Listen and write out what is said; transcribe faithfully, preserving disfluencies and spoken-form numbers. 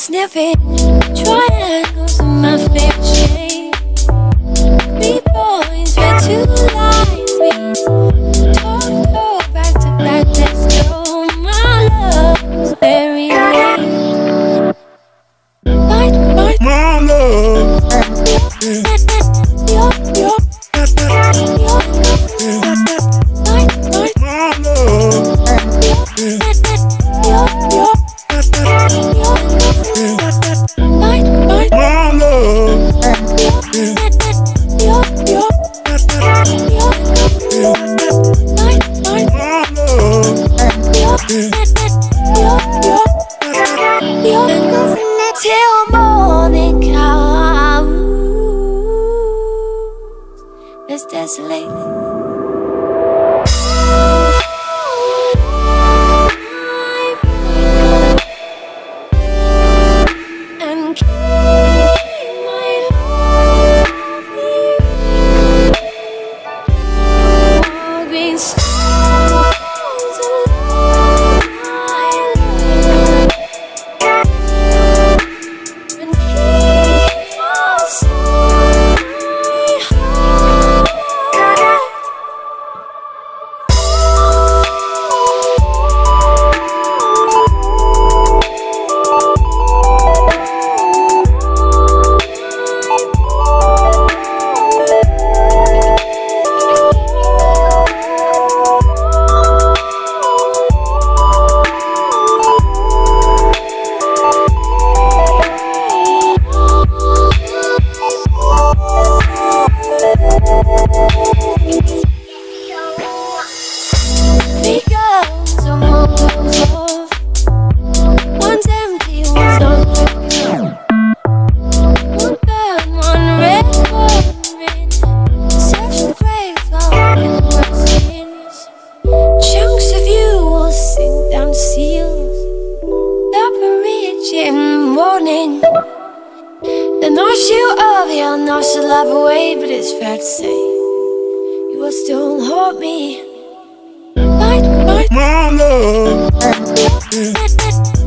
sniffing triangles in my favorite shape. Three points where two lines meet. Talk, talk, back to back, let's go. My love's very late. My, my, my love. your, your, your, your, my, my, my love. your, your, your. My, my, my love. your, your, your, my, my, my love. your, your, your, till morning comes. Let's desolate. The noise you of your noise will love away, but it's fair to say you will still hold me. My, my, my love.